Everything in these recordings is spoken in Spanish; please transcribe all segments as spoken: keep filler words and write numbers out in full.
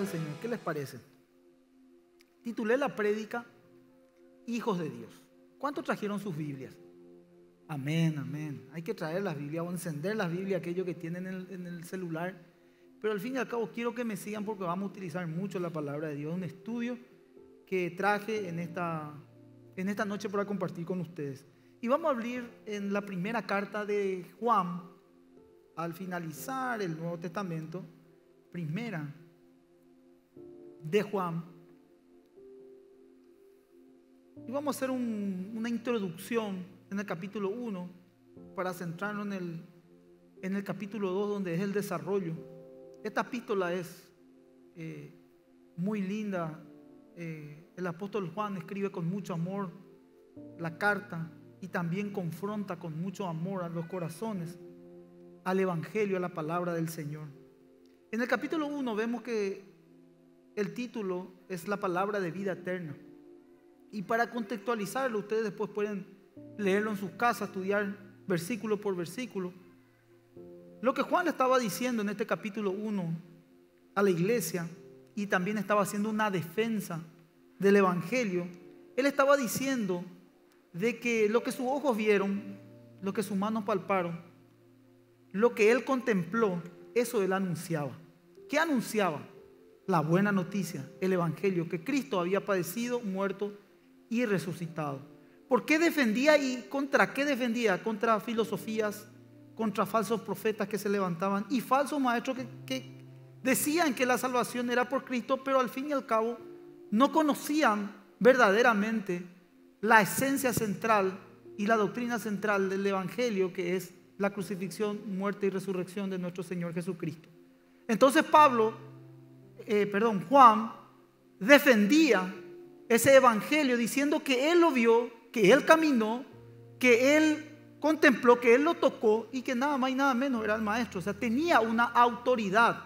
Señor. ¿Qué les parece? Titulé la prédica Hijos de Dios. ¿Cuántos trajeron sus Biblias? Amén, amén. Hay que traer las Biblias o encender las Biblias, aquello que tienen en el, en el celular. Pero al fin y al cabo quiero que me sigan porque vamos a utilizar mucho la palabra de Dios. Un estudio que traje en esta, en esta noche para compartir con ustedes. Y vamos a abrir en la primera carta de Juan, al finalizar el Nuevo Testamento, primera de Juan. Y vamos a hacer un, una introducción en el capítulo uno para centrarnos en el, en el capítulo dos, donde es el desarrollo. Esta epístola es eh, muy linda. Eh, el apóstol Juan escribe con mucho amor la carta y también confronta con mucho amor a los corazones, al evangelio, a la palabra del Señor. En el capítulo uno vemos que el título es la palabra de vida eterna. Y para contextualizarlo, ustedes después pueden leerlo en sus casas, estudiar versículo por versículo. Lo que Juan estaba diciendo en este capítulo uno a la iglesia, y también estaba haciendo una defensa del evangelio, él estaba diciendo de que lo que sus ojos vieron, lo que sus manos palparon, lo que él contempló, eso él anunciaba. ¿Qué anunciaba? La buena noticia, el evangelio, que Cristo había padecido, muerto y resucitado. ¿Por qué defendía y contra qué defendía? Contra filosofías, contra falsos profetas que se levantaban y falsos maestros que, que decían que la salvación era por Cristo, pero al fin y al cabo no conocían verdaderamente la esencia central y la doctrina central del evangelio, que es la crucifixión, muerte y resurrección de nuestro Señor Jesucristo. Entonces Pablo, eh, perdón, Juan defendía ese evangelio diciendo que él lo vio, que él caminó, que él contempló, que él lo tocó y que nada más y nada menos era el maestro. O sea, tenía una autoridad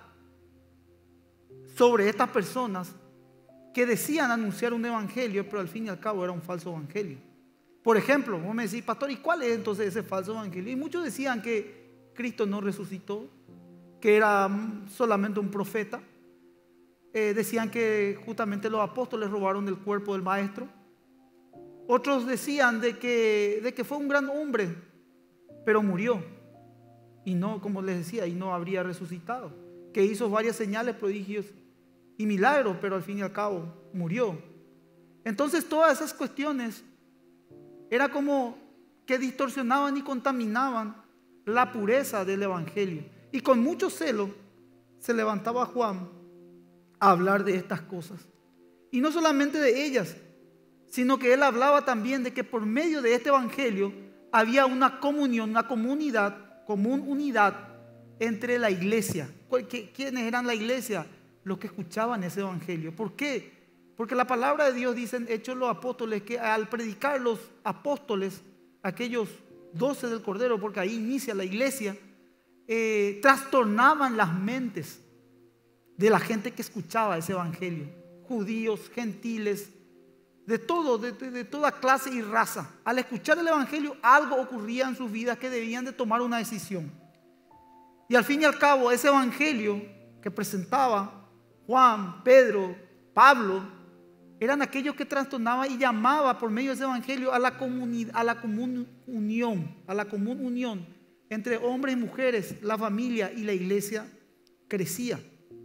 sobre estas personas que decían anunciar un evangelio, pero al fin y al cabo era un falso evangelio. Por ejemplo, vos me decís, pastor, ¿y cuál es entonces ese falso evangelio? Y muchos decían que Cristo no resucitó, que era solamente un profeta. Eh, decían que justamente los apóstoles robaron el cuerpo del maestro. Otros decían de que, de que fue un gran hombre, pero murió. Y no, como les decía, y no habría resucitado. Que hizo varias señales, prodigios y milagros, pero al fin y al cabo murió. Entonces todas esas cuestiones era como que distorsionaban y contaminaban la pureza del evangelio. Y con mucho celo se levantaba Juan a hablar de estas cosas. Y no solamente de ellas, sino que él hablaba también de que por medio de este evangelio había una comunión, una comunidad, común unidad entre la iglesia. ¿Quiénes eran la iglesia? Los que escuchaban ese evangelio. ¿Por qué? Porque la palabra de Dios dice en Hechos los apóstoles que al predicar los apóstoles, aquellos doce del Cordero, porque ahí inicia la iglesia, eh, trastornaban las mentes de la gente que escuchaba ese evangelio. Judíos, gentiles, de todo, de, de, de toda clase y raza. Al escuchar el evangelio, algo ocurría en sus vidas que debían de tomar una decisión. Y al fin y al cabo, ese evangelio que presentaba Juan, Pedro, Pablo, eran aquellos que trastornaban y llamaba por medio de ese evangelio a la comunidad, a la común unión, a la común unión entre hombres y mujeres. La familia y la iglesia crecía.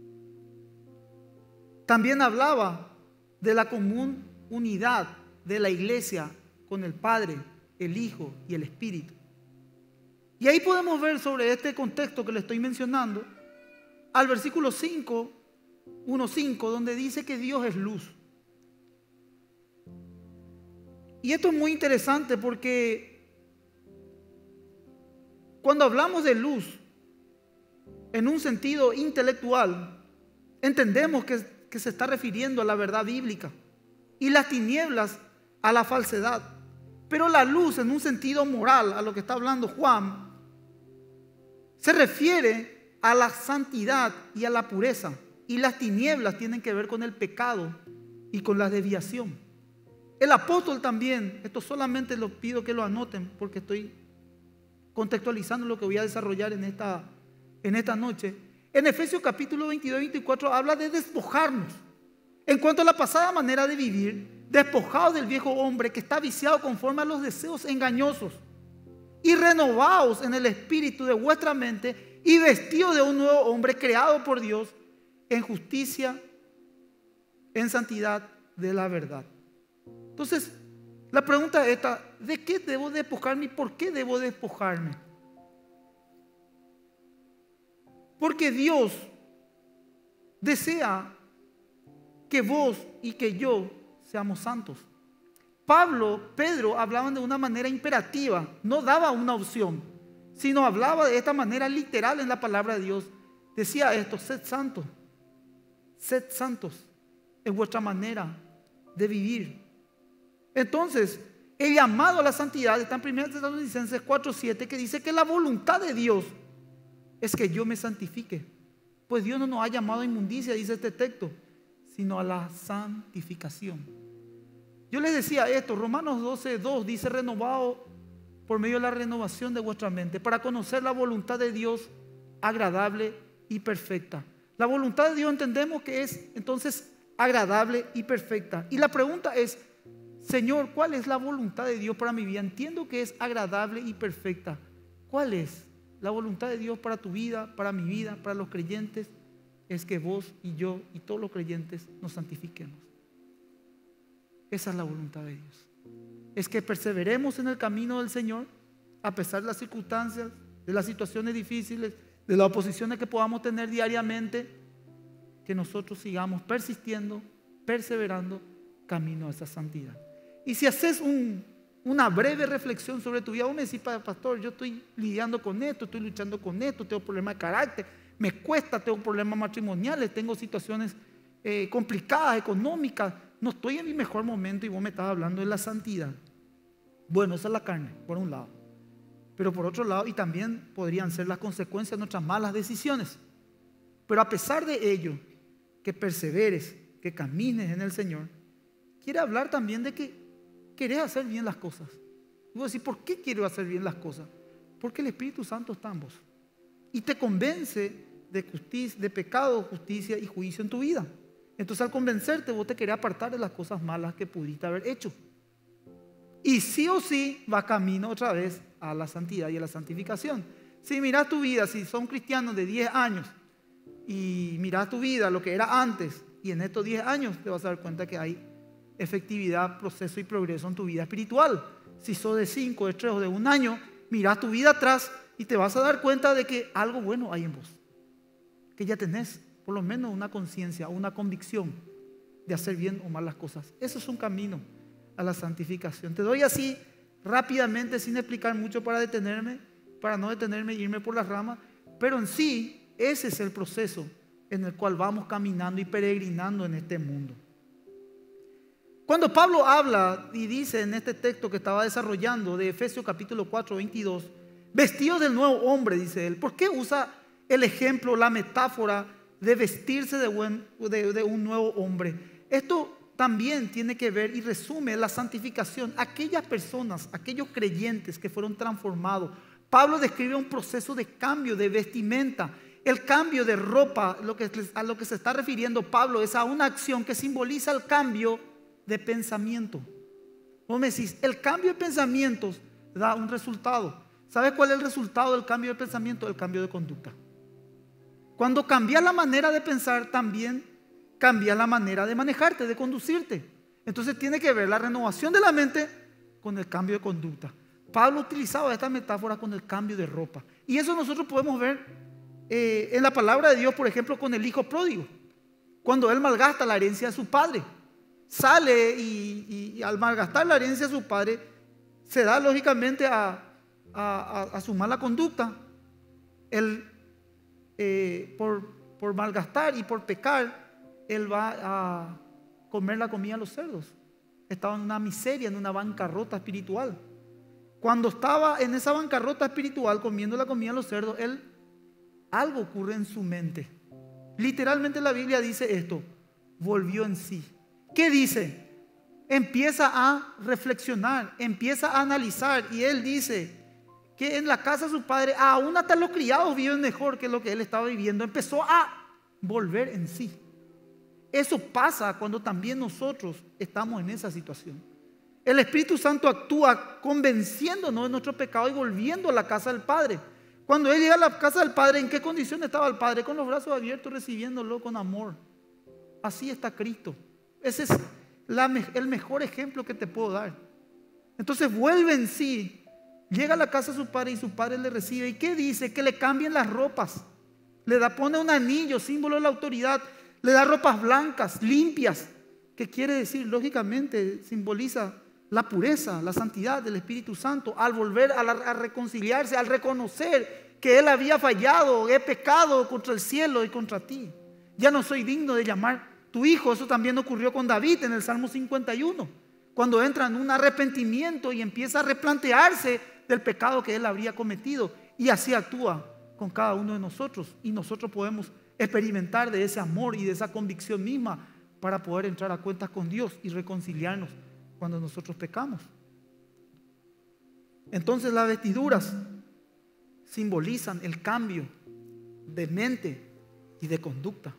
También hablaba de la común unidad de la iglesia con el Padre, el Hijo y el Espíritu. Y ahí podemos ver sobre este contexto que le estoy mencionando al versículo cinco, uno cinco, donde dice que Dios es luz. Y esto es muy interesante porque cuando hablamos de luz en un sentido intelectual, entendemos que, que se está refiriendo a la verdad bíblica y las tinieblas a la falsedad. Pero la luz en un sentido moral, a lo que está hablando Juan, se refiere a la santidad y a la pureza. Y las tinieblas tienen que ver con el pecado y con la desviación. El apóstol también, esto solamente les pido que lo anoten porque estoy contextualizando lo que voy a desarrollar en esta, en esta noche. En Efesios capítulo veintidós y veinticuatro habla de despojarnos. En cuanto a la pasada manera de vivir, despojados del viejo hombre que está viciado conforme a los deseos engañosos y renovados en el espíritu de vuestra mente y vestidos de un nuevo hombre creado por Dios en justicia, en santidad de la verdad. Entonces, la pregunta es esta: ¿de qué debo despojarme y por qué debo despojarme? Porque Dios desea que vos y que yo seamos santos. Pablo, Pedro hablaban de una manera imperativa, no daba una opción, sino hablaba de esta manera literal en la palabra de Dios. Decía esto: sed santos, sed santos en vuestra manera de vivir. Entonces, el llamado a la santidad está en primera Tesalonicenses cuatro siete, que dice que la voluntad de Dios es que yo me santifique. Pues Dios no nos ha llamado a inmundicia, dice este texto, sino a la santificación. Yo les decía esto, Romanos doce dos dice: renovado por medio de la renovación de vuestra mente, para conocer la voluntad de Dios agradable y perfecta. La voluntad de Dios entendemos que es entonces agradable y perfecta. Y la pregunta es: Señor, ¿cuál es la voluntad de Dios para mi vida? Entiendo que es agradable y perfecta. ¿Cuál es la voluntad de Dios para tu vida, para mi vida, para los creyentes? Es que vos y yo y todos los creyentes nos santifiquemos. Esa es la voluntad de Dios. Es que perseveremos en el camino del Señor, a pesar de las circunstancias, de las situaciones difíciles, de las oposiciones que podamos tener diariamente, que nosotros sigamos persistiendo, perseverando, camino a esa santidad. Y si haces un, una breve reflexión sobre tu vida, vos me decís: pastor, yo estoy lidiando con esto, estoy luchando con esto, tengo problemas de carácter, me cuesta, tengo problemas matrimoniales, tengo situaciones eh, complicadas, económicas, no estoy en mi mejor momento, y vos me estás hablando de la santidad. Bueno, esa es la carne, por un lado. Pero por otro lado, y también podrían ser las consecuencias de nuestras malas decisiones. Pero a pesar de ello, que perseveres, que camines en el Señor, quiere hablar también de que querés hacer bien las cosas. Y vos decís: ¿por qué quiero hacer bien las cosas? Porque el Espíritu Santo está en vos y te convence de, justicia, de pecado, justicia y juicio en tu vida. Entonces, al convencerte, vos te querés apartar de las cosas malas que pudiste haber hecho. Y sí o sí va camino otra vez a la santidad y a la santificación. Si mirás tu vida, si son cristianos de diez años y mirás tu vida, lo que era antes, y en estos diez años te vas a dar cuenta que hay efectividad, proceso y progreso en tu vida espiritual. Si sos de cinco, de tres o de un año, mirás tu vida atrás y te vas a dar cuenta de que algo bueno hay en vos, que ya tenés por lo menos una conciencia, una convicción de hacer bien o mal las cosas. Eso es un camino a la santificación. Te doy así rápidamente, sin explicar mucho, para detenerme, para no detenerme e irme por las ramas, pero en sí ese es el proceso en el cual vamos caminando y peregrinando en este mundo. Cuando Pablo habla y dice en este texto que estaba desarrollando de Efesios capítulo cuatro, veintidós, vestidos del nuevo hombre, dice él. ¿Por qué usa el ejemplo, la metáfora de vestirse de, buen, de, de un nuevo hombre? Esto también tiene que ver y resume la santificación. Aquellas personas, aquellos creyentes que fueron transformados. Pablo describe un proceso de cambio de vestimenta. El cambio de ropa, lo que, a lo que se está refiriendo Pablo, es a una acción que simboliza el cambio de pensamiento. Vos me decís: el cambio de pensamientos da un resultado. ¿Sabes cuál es el resultado del cambio de pensamiento? El cambio de conducta. Cuando cambias la manera de pensar, también cambias la manera de manejarte, de conducirte. Entonces tiene que ver la renovación de la mente con el cambio de conducta. Pablo utilizaba esta metáfora con el cambio de ropa. Y eso nosotros podemos ver eh, en la palabra de Dios, por ejemplo, con el hijo pródigo. Cuando él malgasta la herencia de su padre. Sale y, y, y al malgastar la herencia de su padre, se da lógicamente a, a, a, a su mala conducta. Él, eh, por, por malgastar y por pecar, él va a comer la comida a los cerdos. Estaba en una miseria, en una bancarrota espiritual. Cuando estaba en esa bancarrota espiritual, comiendo la comida a los cerdos, él, algo ocurre en su mente. Literalmente la Biblia dice esto: volvió en sí. ¿Qué dice? Empieza a reflexionar, empieza a analizar, y él dice que en la casa de su padre aún hasta los criados viven mejor que lo que él estaba viviendo. Empezó a volver en sí. Eso pasa cuando también nosotros estamos en esa situación. El Espíritu Santo actúa convenciéndonos de nuestro pecado y volviendo a la casa del Padre. Cuando él llega a la casa del Padre, ¿en qué condición estaba el Padre? Con los brazos abiertos, recibiéndolo con amor. Así está Cristo. Ese es la, el mejor ejemplo que te puedo dar. Entonces vuelve en sí, llega a la casa de su padre y su padre le recibe. ¿Y qué dice? Que le cambien las ropas. Le da, pone un anillo, símbolo de la autoridad. Le da ropas blancas, limpias. ¿Qué quiere decir? Lógicamente simboliza la pureza, la santidad del Espíritu Santo. Al volver a, la, a reconciliarse, al reconocer que él había fallado, he pecado contra el cielo y contra ti. Ya no soy digno de llamar tu hijo. Eso también ocurrió con David en el Salmo cincuenta y uno. Cuando entra en un arrepentimiento y empieza a replantearse del pecado que él habría cometido. Y así actúa con cada uno de nosotros. Y nosotros podemos experimentar de ese amor y de esa convicción misma para poder entrar a cuentas con Dios y reconciliarnos cuando nosotros pecamos. Entonces las vestiduras simbolizan el cambio de mente y de conducta.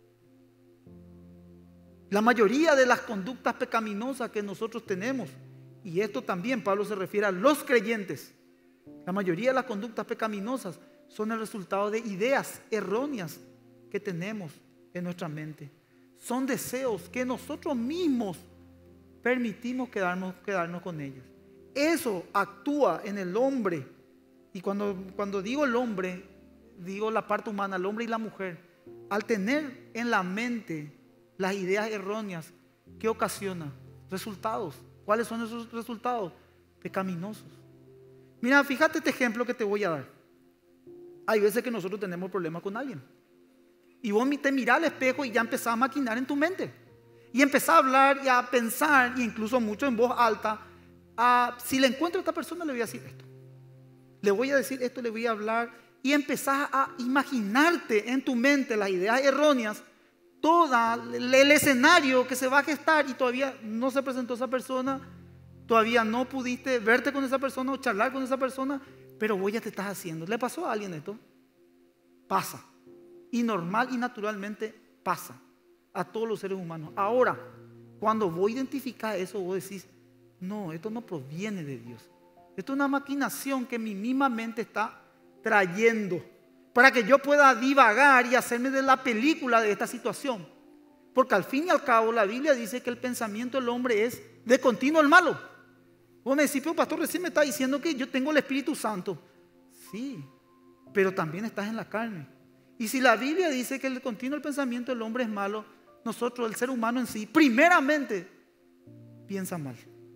La mayoría de las conductas pecaminosas que nosotros tenemos, y esto también Pablo se refiere a los creyentes, la mayoría de las conductas pecaminosas son el resultado de ideas erróneas que tenemos en nuestra mente. Son deseos que nosotros mismos permitimos quedarnos, quedarnos con ellos. Eso actúa en el hombre. Y cuando, cuando digo el hombre, digo la parte humana, el hombre y la mujer. Al tener en la mente las ideas erróneas, ¿qué ocasiona? Resultados. ¿Cuáles son esos resultados? Pecaminosos. Mira, fíjate este ejemplo que te voy a dar. Hay veces que nosotros tenemos problemas con alguien. Y vos te mirás al espejo y ya empezás a maquinar en tu mente. Y empezás a hablar y a pensar, e incluso mucho en voz alta, a, si le encuentro a esta persona le voy a decir esto. Le voy a decir esto, le voy a hablar. Y empezás a imaginarte en tu mente las ideas erróneas, todo el escenario que se va a gestar y todavía no se presentó esa persona, todavía no pudiste verte con esa persona o charlar con esa persona, pero vos ya te estás haciendo. ¿Le pasó a alguien esto? Pasa. Y normal y naturalmente pasa a todos los seres humanos. Ahora, cuando vos identificás eso, vos decís, no, esto no proviene de Dios. Esto es una maquinación que mi misma mente está trayendo para que yo pueda divagar y hacerme de la película de esta situación. Porque al fin y al cabo la Biblia dice que el pensamiento del hombre es de continuo el malo. Vos me decís, pero pastor, recién me está diciendo que yo tengo el Espíritu Santo. Sí, pero también estás en la carne. Y si la Biblia dice que el continuo el pensamiento del hombre es malo, nosotros, el ser humano en sí, primeramente piensa mal.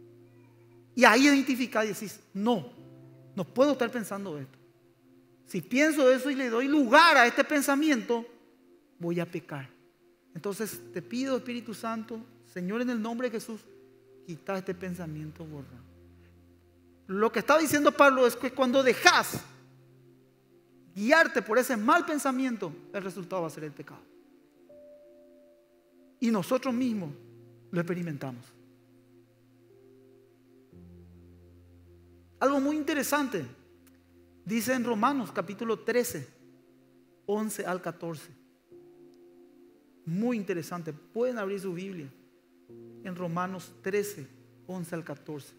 Y ahí identificás y decís, no, no puedo estar pensando esto. Si pienso eso y le doy lugar a este pensamiento, voy a pecar. Entonces te pido, Espíritu Santo, Señor, en el nombre de Jesús, quita este pensamiento, borra. Lo que está diciendo Pablo es que cuando dejas guiarte por ese mal pensamiento, el resultado va a ser el pecado. Y nosotros mismos lo experimentamos. Algo muy interesante dice en Romanos capítulo trece, once al catorce. Muy interesante. Pueden abrir su Biblia en Romanos trece, once al catorce.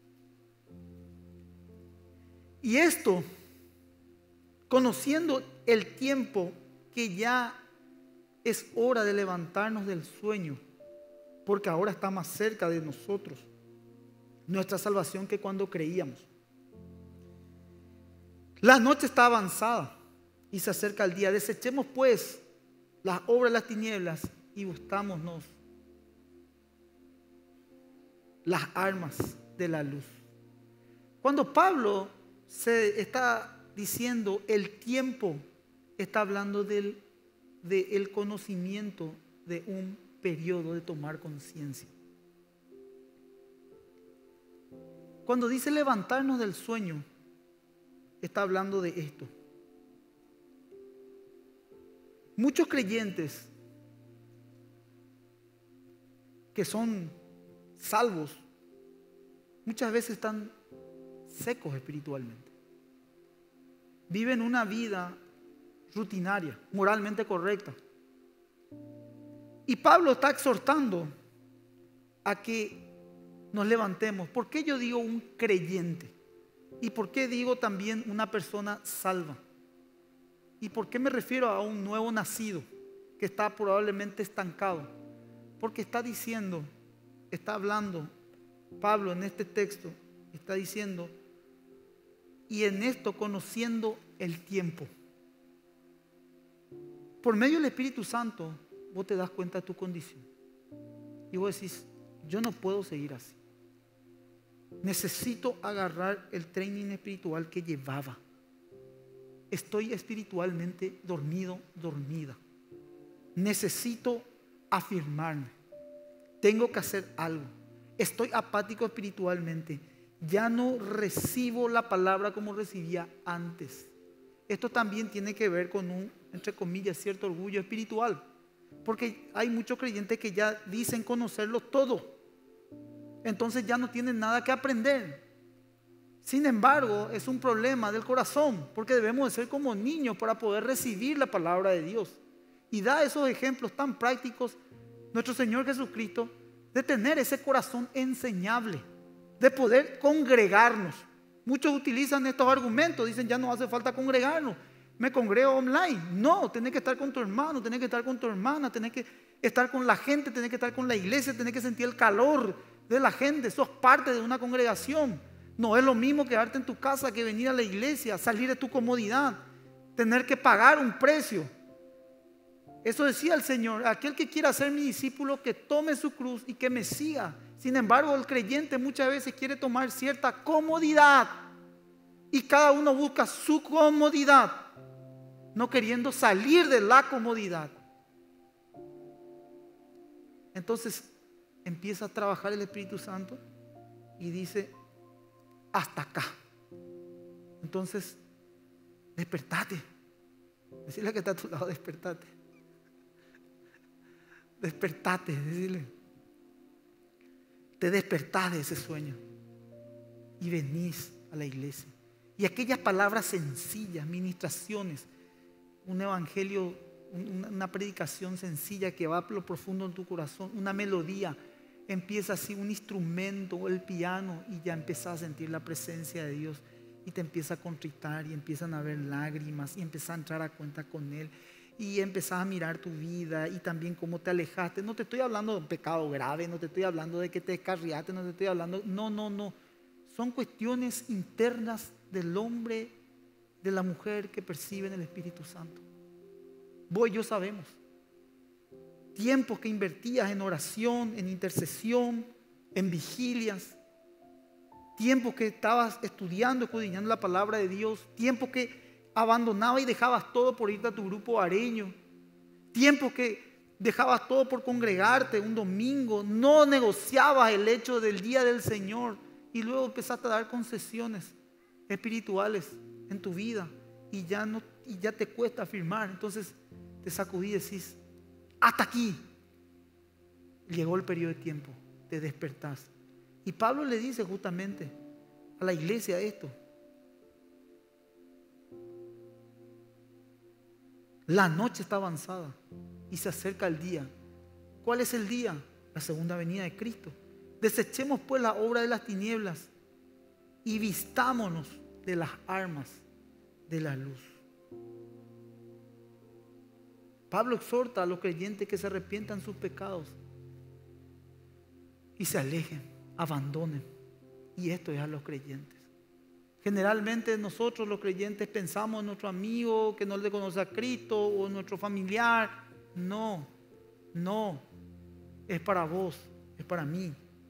Y esto, conociendo el tiempo que ya es hora de levantarnos del sueño, porque ahora está más cerca de nosotros nuestra salvación que cuando creíamos. La noche está avanzada y se acerca el día. Desechemos pues las obras de las tinieblas y buscámonos las armas de la luz. Cuando Pablo se está diciendo el tiempo, está hablando del, del conocimiento de un periodo de tomar conciencia. Cuando dice levantarnos del sueño, está hablando de esto. Muchos creyentes que son salvos muchas veces están secos espiritualmente. viven una vida rutinaria, moralmente correcta. Y Pablo está exhortando a que nos levantemos. ¿Por qué yo digo un creyente? ¿Y por qué digo también una persona salva? ¿Y por qué me refiero a un nuevo nacido que está probablemente estancado? Porque está diciendo, está hablando Pablo en este texto, está diciendo, y en esto conociendo el tiempo. Por medio del Espíritu Santo, vos te das cuenta de tu condición. Y vos decís, yo no puedo seguir así. Necesito agarrar el training espiritual que llevaba. Estoy espiritualmente dormido, dormida. Necesito afirmarme. Tengo que hacer algo. Estoy apático espiritualmente. Ya no recibo la palabra como recibía antes. Esto también tiene que ver con un, entre comillas, cierto orgullo espiritual. Porque hay muchos creyentes que ya dicen conocerlo todo. Entonces ya no tienen nada que aprender. Sin embargo, es un problema del corazón, porque debemos de ser como niños para poder recibir la palabra de Dios. Y da esos ejemplos tan prácticos nuestro Señor Jesucristo, de tener ese corazón enseñable, de poder congregarnos. Muchos utilizan estos argumentos, dicen ya no hace falta congregarnos, me congrego online. No, tenés que estar con tu hermano, tenés que estar con tu hermana, tenés que estar con la gente, tenés que estar con la iglesia, tenés que sentir el calor de la gente. Sos parte de una congregación. No es lo mismo quedarte en tu casa que venir a la iglesia, salir de tu comodidad, tener que pagar un precio. Eso decía el Señor: aquel que quiera ser mi discípulo, que tome su cruz y que me siga. Sin embargo, el creyente muchas veces quiere tomar cierta comodidad y cada uno busca su comodidad, no queriendo salir de la comodidad. Entonces empieza a trabajar el Espíritu Santo y dice: hasta acá. Entonces, despertate. Decirle que está a tu lado: despertate. Despertate, decirle. Te despertás de ese sueño y venís a la iglesia. Y aquellas palabras sencillas, ministraciones, un evangelio, una predicación sencilla que va a lo profundo en tu corazón, una melodía, empieza así, un instrumento, el piano, y ya empiezas a sentir la presencia de Dios y te empieza a contritar y empiezan a haber lágrimas y empiezas a entrar a cuenta con Él y empezás a mirar tu vida y también cómo te alejaste. No te estoy hablando de un pecado grave, no te estoy hablando de que te descarriaste, no te estoy hablando, no, no, no. Son cuestiones internas del hombre, de la mujer que perciben el Espíritu Santo. Vos y yo sabemos. Tiempos que invertías en oración, en intercesión, en vigilias. Tiempos que estabas estudiando, escudriñando la palabra de Dios. Tiempos que abandonabas y dejabas todo por irte a tu grupo hogareño. Tiempos que dejabas todo por congregarte un domingo. No negociabas el hecho del día del Señor. Y luego empezaste a dar concesiones espirituales en tu vida. Y ya, no, y ya te cuesta afirmar. Entonces te sacudí y decís: hasta aquí. Llegó el periodo de tiempo, te despertás. Y Pablo le dice justamente a la iglesia esto: la noche está avanzada y se acerca el día. ¿Cuál es el día? La segunda venida de Cristo. Desechemos pues la obra de las tinieblas y vistámonos de las armas de la luz. Pablo exhorta a los creyentes que se arrepientan sus pecados y se alejen, abandonen. Y esto es a los creyentes. Generalmente nosotros los creyentes pensamos en nuestro amigo que no le conoce a Cristo o en nuestro familiar. No, no, es para vos, es para mí.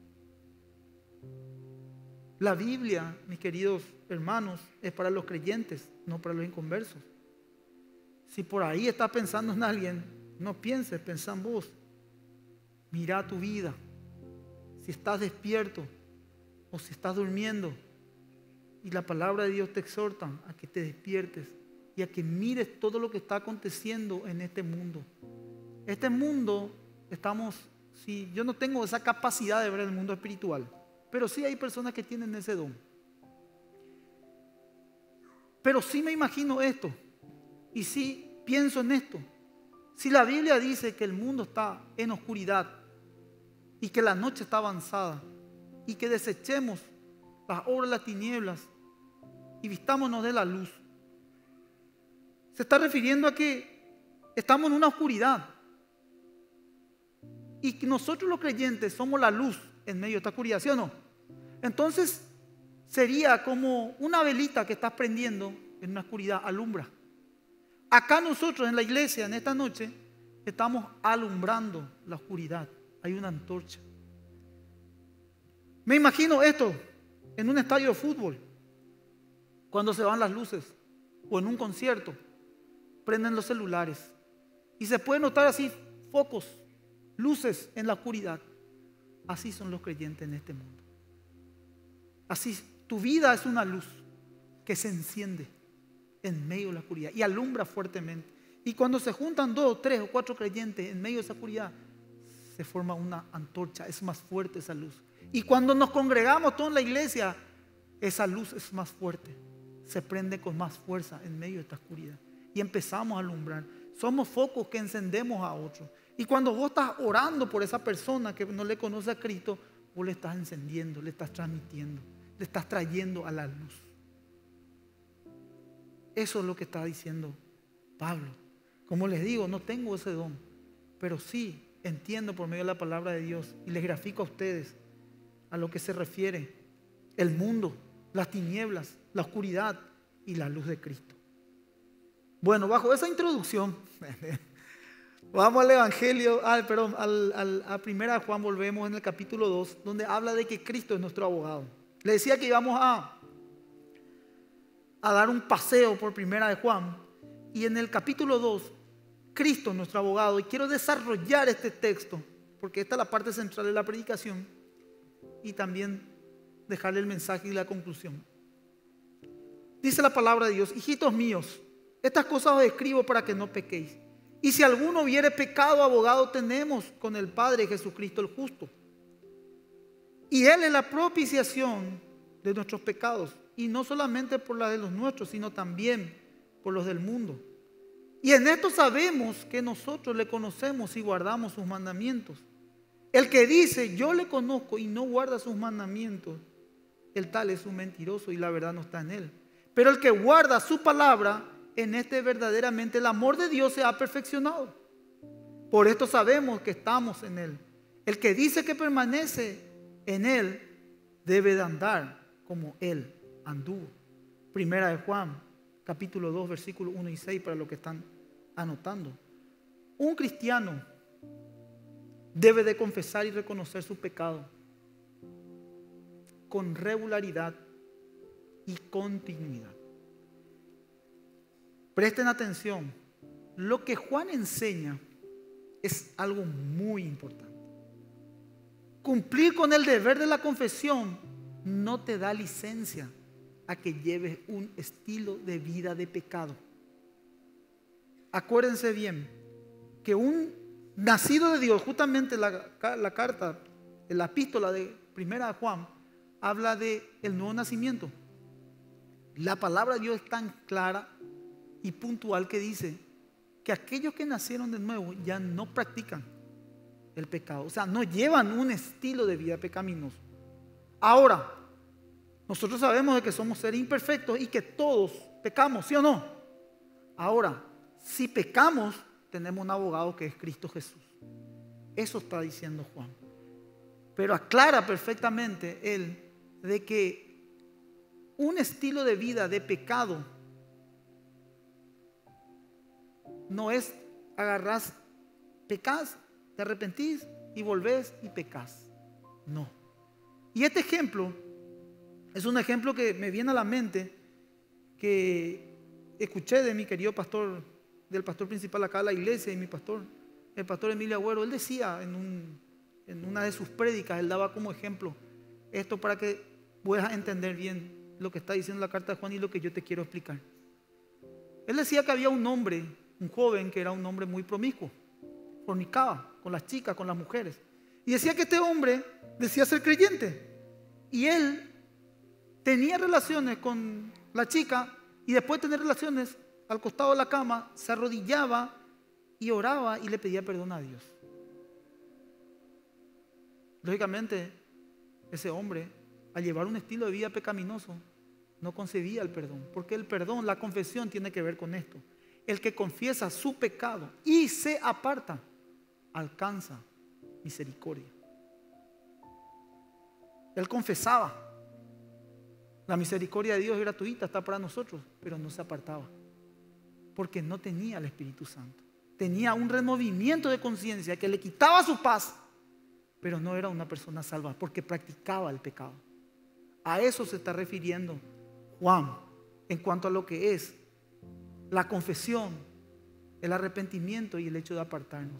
La Biblia, mis queridos hermanos, es para los creyentes, no para los inconversos. Si por ahí estás pensando en alguien, no pienses, pensá en vos. Mira tu vida. Si estás despierto o si estás durmiendo. Y la palabra de Dios te exhorta a que te despiertes y a que mires todo lo que está aconteciendo en este mundo. Este mundo, estamos, sí, yo no tengo esa capacidad de ver el mundo espiritual, pero sí hay personas que tienen ese don. Pero sí me imagino esto, y sí pienso en esto. Si la Biblia dice que el mundo está en oscuridad y que la noche está avanzada y que desechemos las obras de las tinieblas y vistámonos de la luz, se está refiriendo a que estamos en una oscuridad y que nosotros los creyentes somos la luz en medio de esta oscuridad, ¿sí o no? Entonces sería como una velita que estás prendiendo en una oscuridad, alumbra. Acá nosotros en la iglesia, en esta noche, estamos alumbrando la oscuridad. Hay una antorcha. Me imagino esto en un estadio de fútbol, cuando se van las luces, o en un concierto, prenden los celulares y se pueden notar así focos, luces en la oscuridad. Así son los creyentes en este mundo. Así, tu vida es una luz que se enciende en medio de la oscuridad y alumbra fuertemente. Y cuando se juntan dos, tres o cuatro creyentes en medio de esa oscuridad, se forma una antorcha, es más fuerte esa luz. Y cuando nos congregamos todos en la iglesia, esa luz es más fuerte, se prende con más fuerza en medio de esta oscuridad y empezamos a alumbrar. Somos focos que encendemos a otros. Y cuando vos estás orando por esa persona que no le conoce a Cristo, vos le estás encendiendo, le estás transmitiendo, le estás trayendo a la luz. Eso es lo que está diciendo Pablo. Como les digo, no tengo ese don, pero sí entiendo por medio de la palabra de Dios y les grafico a ustedes a lo que se refiere el mundo, las tinieblas, la oscuridad y la luz de Cristo. Bueno, bajo esa introducción vamos al Evangelio, al, perdón, al, al, a primera de Juan, volvemos en el capítulo dos, donde habla de que Cristo es nuestro abogado. Le decía que íbamos a, a dar un paseo por primera de Juan, y en el capítulo dos, Cristo es nuestro abogado, y quiero desarrollar este texto, porque esta es la parte central de la predicación, y también dejarle el mensaje y la conclusión. Dice la palabra de Dios: hijitos míos, estas cosas os escribo para que no pequéis. Y si alguno hubiere pecado, abogado tenemos con el Padre, Jesucristo el justo. Y Él es la propiciación de nuestros pecados, y no solamente por la de los nuestros, sino también por los del mundo. Y en esto sabemos que nosotros le conocemos y guardamos sus mandamientos. El que dice yo le conozco y no guarda sus mandamientos, el tal es un mentiroso y la verdad no está en él. Pero el que guarda su palabra, en este verdaderamente el amor de Dios se ha perfeccionado. Por esto sabemos que estamos en él. El que dice que permanece en él debe de andar como él anduvo. Primera de Juan, capítulo dos, versículos uno y seis, para los que están anotando. Un cristiano debe de confesar y reconocer su pecado con regularidad y continuidad. Presten atención, lo que Juan enseña es algo muy importante. Cumplir con el deber de la confesión no te da licencia a que lleves un estilo de vida de pecado. Acuérdense bien que un nacido de Dios, justamente la, la carta, la epístola de primera de Juan, habla de el nuevo nacimiento. La palabra de Dios es tan clara y puntual que dice que aquellos que nacieron de nuevo ya no practican el pecado, o sea, no llevan un estilo de vida pecaminoso. Ahora, nosotros sabemos de que somos seres imperfectos y que todos pecamos, ¿sí o no? Ahora, si pecamos, tenemos un abogado que es Cristo Jesús. Eso está diciendo Juan. Pero aclara perfectamente él de que un estilo de vida de pecado no es agarrás, pecás, te arrepentís y volvés y pecás. No. Y este ejemplo es un ejemplo que me viene a la mente, que escuché de mi querido pastor, del pastor principal acá de la iglesia, y mi pastor, el pastor Emilio Agüero. Él decía en, un, en una de sus prédicas, él daba como ejemplo esto para que puedas entender bien lo que está diciendo la carta de Juan y lo que yo te quiero explicar. Él decía que había un hombre, un joven que era un hombre muy promiscuo, fornicaba con las chicas, con las mujeres, y decía que este hombre decía ser creyente, y él tenía relaciones con la chica Y después de tener relaciones, al costado de la cama, se arrodillaba y oraba y le pedía perdón a Dios. Lógicamente, ese hombre, al llevar un estilo de vida pecaminoso, no concebía el perdón. Porque el perdón, la confesión tiene que ver con esto. El que confiesa su pecado y se aparta, alcanza misericordia. Él confesaba. La misericordia de Dios es gratuita, está para nosotros, pero no se apartaba. Porque no tenía el Espíritu Santo. Tenía un removimiento de conciencia que le quitaba su paz, pero no era una persona salva porque practicaba el pecado. A eso se está refiriendo Juan en cuanto a lo que es la confesión, el arrepentimiento y el hecho de apartarnos.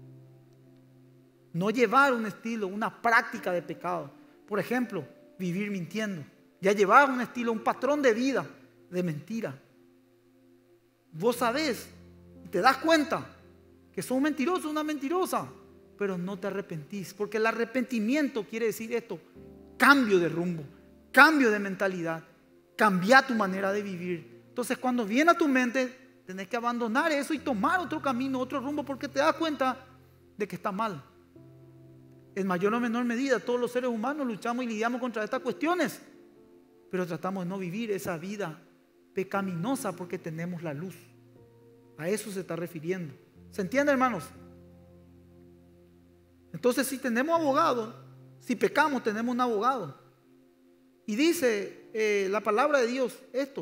No llevar un estilo, una práctica de pecado. Por ejemplo, vivir mintiendo. Ya llevar un estilo, un patrón de vida de mentira. Vos sabés, te das cuenta que sos un mentiroso, una mentirosa, pero no te arrepentís, porque el arrepentimiento quiere decir esto: cambio de rumbo, cambio de mentalidad, cambia tu manera de vivir. Entonces, cuando viene a tu mente, tenés que abandonar eso y tomar otro camino, otro rumbo, porque te das cuenta de que está mal. En mayor o menor medida, todos los seres humanos luchamos y lidiamos contra estas cuestiones, pero tratamos de no vivir esa vida pecaminosa porque tenemos la luz. A eso se está refiriendo. ¿Se entiende, hermanos? Entonces, si tenemos abogado, si pecamos, tenemos un abogado. Y dice eh, la palabra de Dios esto: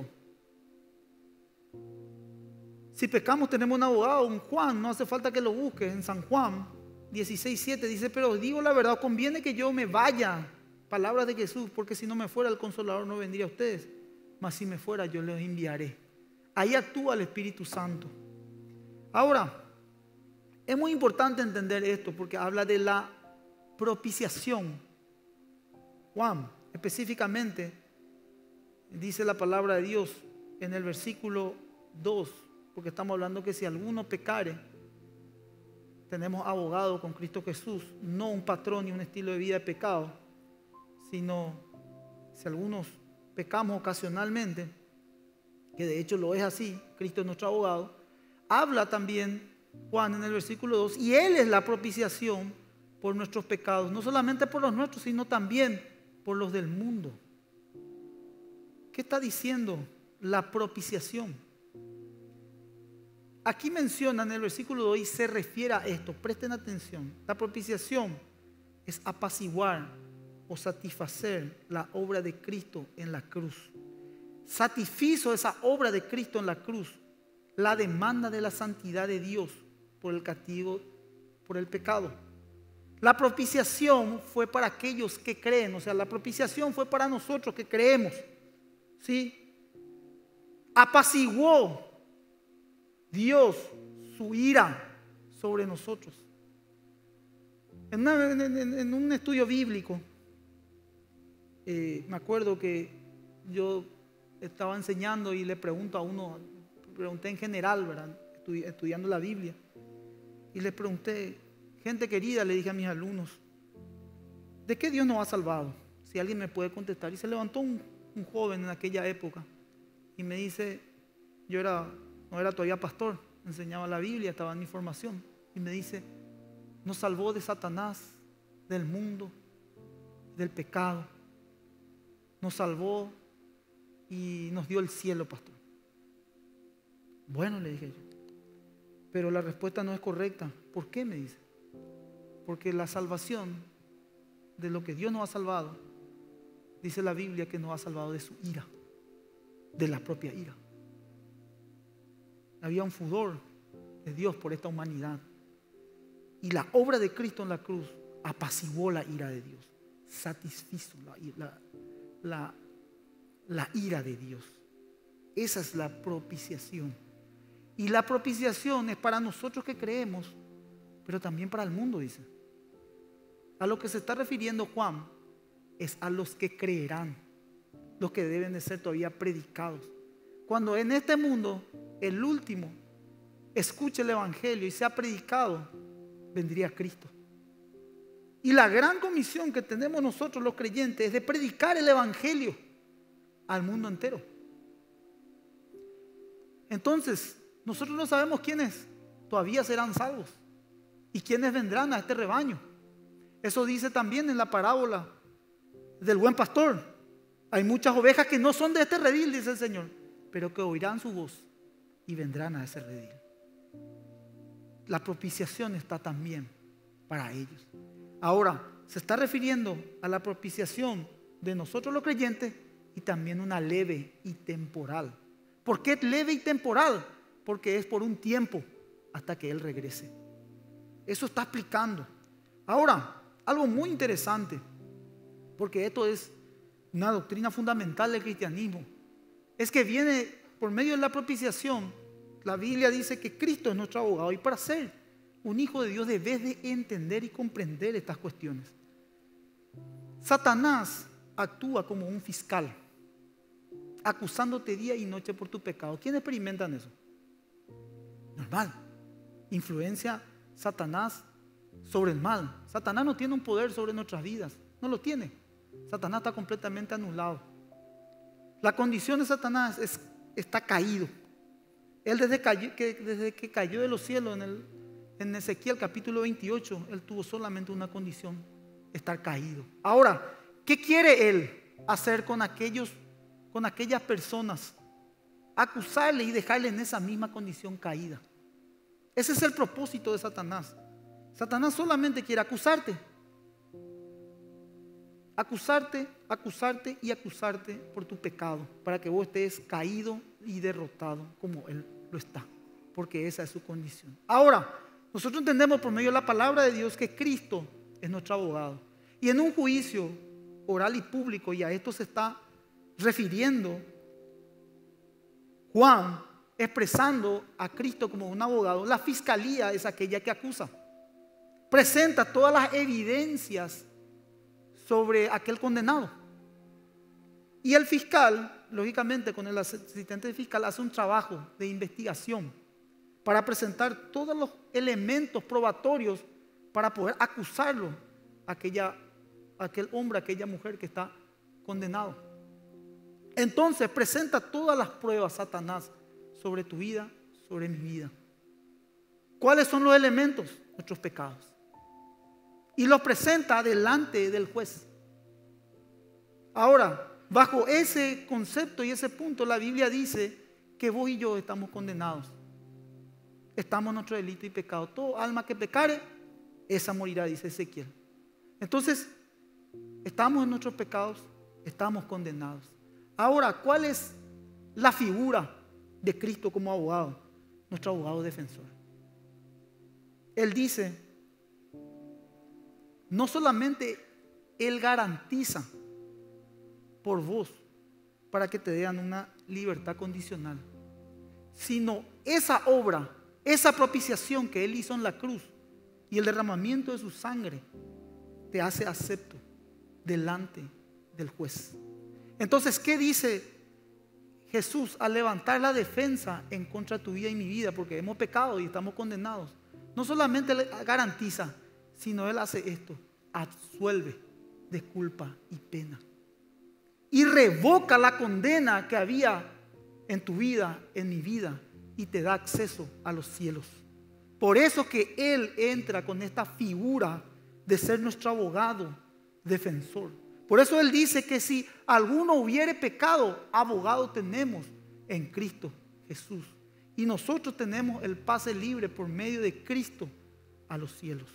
si pecamos, tenemos un abogado, un Juan, no hace falta que lo busques. En San Juan dieciséis siete dice: pero os digo la verdad, conviene que yo me vaya. Palabras de Jesús: porque si no me fuera, el Consolador no vendría a ustedes, mas si me fuera, yo les enviaré. Ahí actúa el Espíritu Santo. Ahora, es muy importante entender esto porque habla de la propiciación. Juan, específicamente, dice la palabra de Dios en el versículo dos, porque estamos hablando que si alguno pecare, tenemos abogado con Cristo Jesús, no un patrón y un estilo de vida de pecado, sino si algunos pecamos ocasionalmente, que de hecho lo es así, Cristo es nuestro abogado. Habla también Juan en el versículo dos, y Él es la propiciación por nuestros pecados, no solamente por los nuestros, sino también por los del mundo. ¿Qué está diciendo la propiciación? Aquí menciona en el versículo dos y se refiere a esto, presten atención. La propiciación es apaciguar o satisfacer la obra de Cristo en la cruz. Satisfizo esa obra de Cristo en la cruz, la demanda de la santidad de Dios por el castigo, por el pecado. La propiciación fue para aquellos que creen, o sea, la propiciación fue para nosotros que creemos, ¿sí? Apaciguó Dios su ira sobre nosotros. En, una, en, en, en un estudio bíblico, eh, me acuerdo que yo estaba enseñando y le pregunto a uno, pregunté en general, ¿verdad? Estudi- estudiando la Biblia, y le pregunté: gente querida, le dije a mis alumnos, ¿de qué Dios nos ha salvado? Si alguien me puede contestar. Y se levantó un, un joven en aquella época y me dice, yo era, no era todavía pastor, enseñaba la Biblia, estaba en mi formación, y me dice: nos salvó de Satanás, del mundo, del pecado, nos salvó y nos dio el cielo, pastor. Bueno, le dije yo, pero la respuesta no es correcta. ¿Por qué? Me dice. Porque la salvación de lo que Dios nos ha salvado, dice la Biblia que nos ha salvado de su ira, de la propia ira. Había un furor de Dios por esta humanidad, y la obra de Cristo en la cruz apaciguó la ira de Dios, satisfizo la, la, la, la ira de Dios. Esa es la propiciación. Y la propiciación es para nosotros que creemos, pero también para el mundo, dice. A lo que se está refiriendo Juan es a los que creerán, los que deben de ser todavía predicados. Cuando en este mundo el último escuche el evangelio y sea predicado, vendría Cristo. Y la gran comisión que tenemos nosotros los creyentes es de predicar el evangelio al mundo entero. Entonces, nosotros no sabemos quiénes todavía serán salvos y quiénes vendrán a este rebaño. Eso dice también en la parábola del buen pastor. Hay muchas ovejas que no son de este redil, dice el Señor, pero que oirán su voz y vendrán a ese redil. La propiciación está también para ellos. Ahora, se está refiriendo a la propiciación de nosotros los creyentes y también una leve y temporal. ¿Por qué leve y temporal? Porque es por un tiempo hasta que Él regrese. Eso está explicando. Ahora, algo muy interesante, porque esto es una doctrina fundamental del cristianismo, es que viene por medio de la propiciación. La Biblia dice que Cristo es nuestro abogado, y para ser un hijo de Dios debes de entender y comprender estas cuestiones. Satanás actúa como un fiscal, acusándote día y noche por tu pecado. ¿Quién experimentan eso? Normal. Influencia Satanás sobre el mal. Satanás no tiene un poder sobre nuestras vidas, no lo tiene. Satanás está completamente anulado. La condición de Satanás es, está caído. Él desde, cayó, que, desde que cayó de los cielos en, el, en Ezequiel capítulo veintiocho, él tuvo solamente una condición: estar caído. Ahora, ¿qué quiere él hacer con aquellos, con aquellas personas? Acusarle y dejarle en esa misma condición caída. Ese es el propósito de Satanás. Satanás solamente quiere acusarte. Acusarte, acusarte y acusarte por tu pecado, para que vos estés caído y derrotado como él lo está, porque esa es su condición. Ahora, nosotros entendemos por medio de la palabra de Dios que Cristo es nuestro abogado. Y en un juicio oral y público, y a esto se está refiriendo Juan, expresando a Cristo como un abogado, la fiscalía es aquella que acusa. Presenta todas las evidencias sobre aquel condenado. Y el fiscal, lógicamente con el asistente fiscal, hace un trabajo de investigación para presentar todos los elementos probatorios para poder acusarlo a aquella, a aquel hombre, a aquella mujer que está condenado. Entonces presenta todas las pruebas Satanás sobre tu vida, sobre mi vida. ¿Cuáles son los elementos? Nuestros pecados. Y los presenta delante del juez. Ahora, bajo ese concepto y ese punto, la Biblia dice que vos y yo estamos condenados. Estamos en nuestro delito y pecado. Todo alma que pecare, esa morirá, dice Ezequiel. Entonces, estamos en nuestros pecados, estamos condenados. Ahora, ¿cuál es la figura de Cristo como abogado? Nuestro abogado defensor. Él dice, no solamente Él garantiza por vos para que te den una libertad condicional, sino esa obra, esa propiciación que Él hizo en la cruz y el derramamiento de su sangre te hace acepto delante del juez. Entonces, ¿qué dice Jesús al levantar la defensa en contra de tu vida y mi vida? Porque hemos pecado y estamos condenados. No solamente le garantiza, sino Él hace esto: absuelve de culpa y pena y revoca la condena que había en tu vida, en mi vida, y te da acceso a los cielos. Por eso que Él entra con esta figura de ser nuestro abogado defensor. Por eso Él dice que si alguno hubiere pecado, abogado tenemos en Cristo Jesús. Y nosotros tenemos el pase libre por medio de Cristo a los cielos.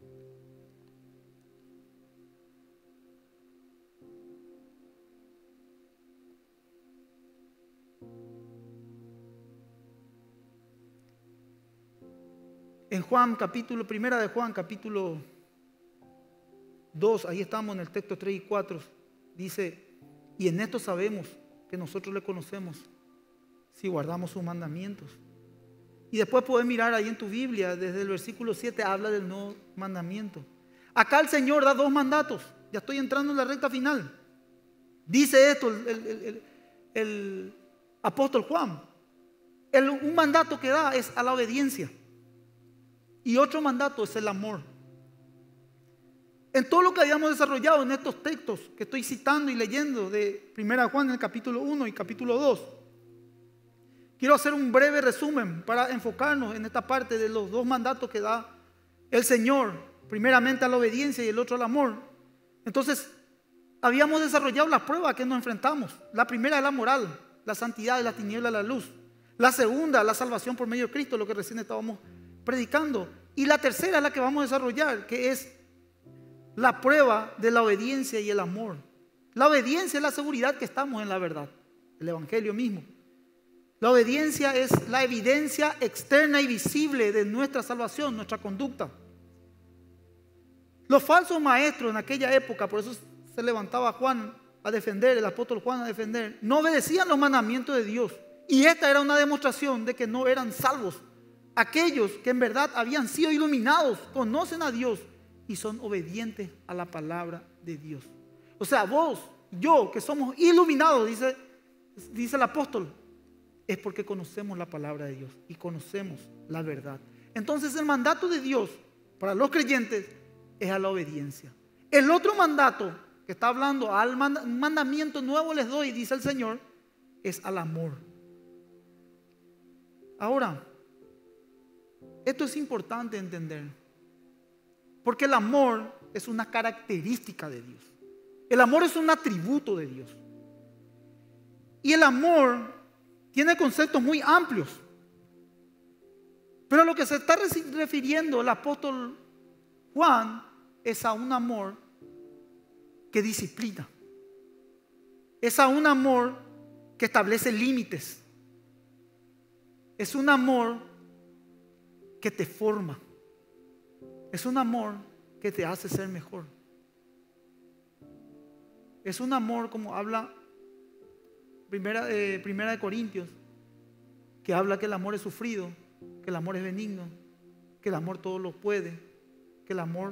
En Juan capítulo, primera de Juan capítulo dos, ahí estamos en el texto tres y cuatro, dice, y en esto sabemos que nosotros le conocemos si guardamos sus mandamientos. Y después puedes mirar ahí en tu Biblia, desde el versículo siete habla del nuevo mandamiento. Acá el Señor da dos mandatos. Ya estoy entrando en la recta final. Dice esto el, el, el, el apóstol Juan. El, un mandato que da es a la obediencia. Y otro mandato es el amor. En todo lo que habíamos desarrollado en estos textos que estoy citando y leyendo de primera de Juan en el capítulo uno y capítulo dos, Quiero hacer un breve resumen para enfocarnos en esta parte de los dos mandatos que da el Señor, primeramente a la obediencia y el otro al amor. Entonces, habíamos desarrollado las pruebas que nos enfrentamos. La primera es la moral, la santidad, de la tiniebla a la luz. La segunda, la salvación por medio de Cristo, lo que recién estábamos predicando. Y la tercera es la que vamos a desarrollar, que es la prueba de la obediencia y el amor. La obediencia es la seguridad que estamos en la verdad, el Evangelio mismo. La obediencia es la evidencia externa y visible de nuestra salvación, nuestra conducta. Los falsos maestros en aquella época, por eso se levantaba Juan a defender, el apóstol Juan a defender, no obedecían los mandamientos de Dios. Y esta era una demostración de que no eran salvos. Aquellos que en verdad habían sido iluminados, conocen a Dios y son obedientes a la palabra de Dios. O sea, vos, yo, que somos iluminados, dice, dice el apóstol, es porque conocemos la palabra de Dios y conocemos la verdad. Entonces el mandato de Dios para los creyentes es a la obediencia. El otro mandato que está hablando, al mandamiento nuevo les doy, dice el Señor, es al amor. Ahora, esto es importante entender, porque el amor es una característica de Dios. El amor es un atributo de Dios. Y el amor tiene conceptos muy amplios. Pero a lo que se está refiriendo el apóstol Juan es a un amor que disciplina. Es a un amor que establece límites. Es un amor que te forma. Es un amor que te hace ser mejor. Es un amor, como habla Primera, eh, primera de Corintios, que habla que el amor es sufrido, que el amor es benigno, que el amor todo lo puede, que el amor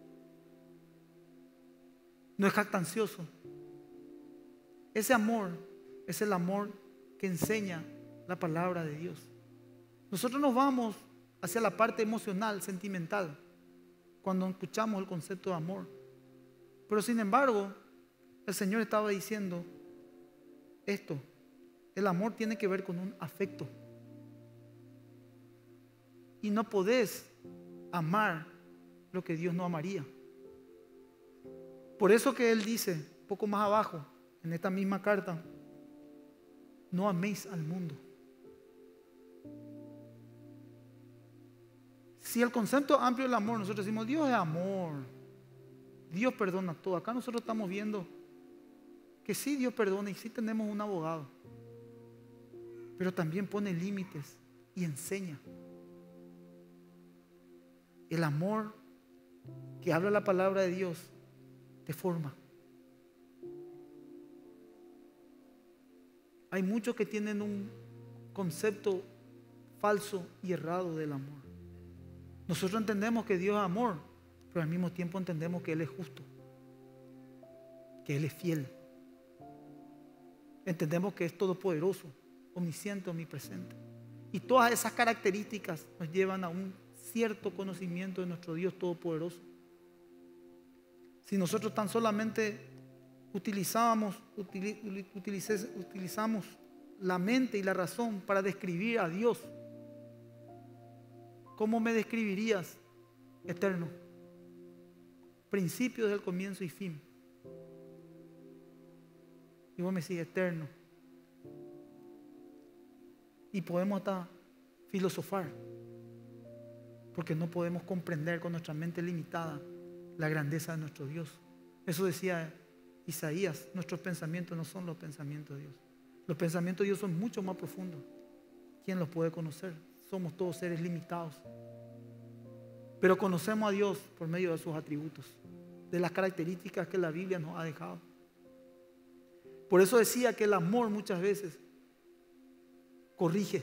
no es jactancioso. Ese amor es el amor que enseña la palabra de Dios. Nosotros nos vamos hacia la parte emocional, sentimental, cuando escuchamos el concepto de amor. Pero sin embargo, el Señor estaba diciendo esto: el amor tiene que ver con un afecto. Y no podés amar lo que Dios no amaría. Por eso que Él dice, poco más abajo, en esta misma carta, no améis al mundo. Si el concepto amplio del amor, nosotros decimos, Dios es amor, Dios perdona todo. Acá nosotros estamos viendo que sí, Dios perdona y sí tenemos un abogado, pero también pone límites y enseña. El amor que habla la palabra de Dios te forma. Hay muchos que tienen un concepto falso y errado del amor. Nosotros entendemos que Dios es amor, pero al mismo tiempo entendemos que Él es justo, que Él es fiel. Entendemos que es todopoderoso, omnisciente, omnipresente. Y todas esas características nos llevan a un cierto conocimiento de nuestro Dios todopoderoso. Si nosotros tan solamente utilizamos, utilizamos la mente y la razón para describir a Dios, ¿cómo me describirías? Eterno, principio desde el comienzo y fin. Y vos me decís eterno. Y podemos hasta filosofar, porque no podemos comprender con nuestra mente limitada la grandeza de nuestro Dios. Eso decía Isaías, nuestros pensamientos no son los pensamientos de Dios. Los pensamientos de Dios son mucho más profundos. ¿Quién los puede conocer? Somos todos seres limitados. Pero conocemos a Dios por medio de sus atributos, de las características que la Biblia nos ha dejado. Por eso decía que el amor muchas veces corrige.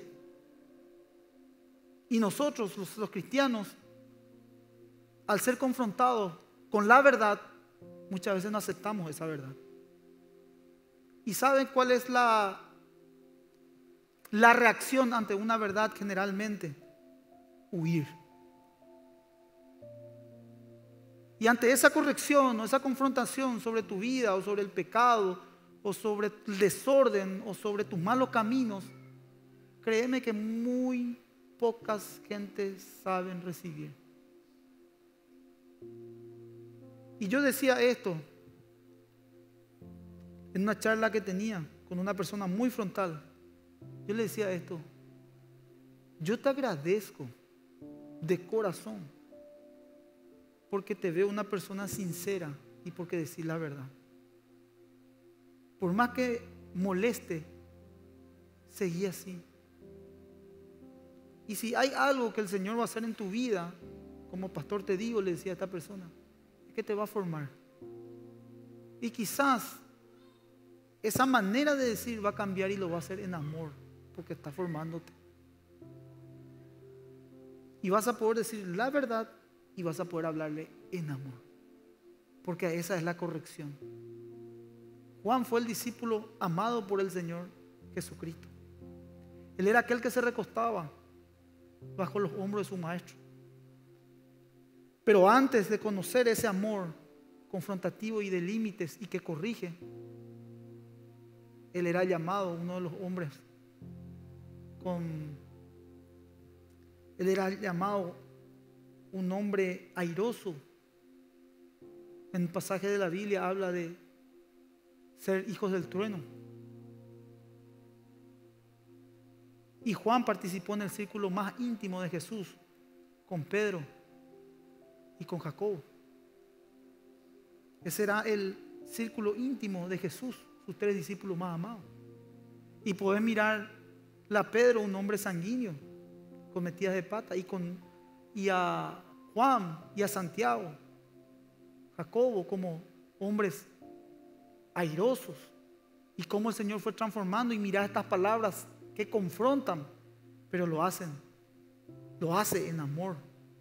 Y nosotros, los, los cristianos, al ser confrontados con la verdad, muchas veces no aceptamos esa verdad. ¿Y saben cuál es la, la reacción ante una verdad generalmente? Huir. Y ante esa corrección o esa confrontación sobre tu vida o sobre el pecado o sobre el desorden o sobre tus malos caminos, créeme que muy pocas gentes saben recibir. Y yo decía esto en una charla que tenía con una persona muy frontal. Yo le decía esto: yo te agradezco de corazón porque te veo una persona sincera y porque decís la verdad. Por más que moleste, seguí así. Y si hay algo que el Señor va a hacer en tu vida, como pastor te digo, le decía a esta persona, es que te va a formar. Y quizás esa manera de decir va a cambiar y lo va a hacer en amor, porque está formándote. Y vas a poder decir la verdad y vas a poder hablarle en amor, porque esa es la corrección. Juan fue el discípulo amado por el Señor Jesucristo. Él era aquel que se recostaba bajo los hombros de su maestro. Pero antes de conocer ese amor confrontativo y de límites y que corrige, él era llamado uno de los hombres con... Él era llamado un hombre airoso. En un pasaje de la Biblia habla de ser hijos del trueno. Y Juan participó en el círculo más íntimo de Jesús, con Pedro y con Jacobo. Ese era el círculo íntimo de Jesús, sus tres discípulos más amados. Y podés mirar a Pedro, un hombre sanguíneo, con metidas de pata, y, con, y a Juan y a Santiago, Jacobo, como hombres airosos, y cómo el Señor fue transformando. Y mirá estas palabras que confrontan, pero lo hacen, lo hace en amor.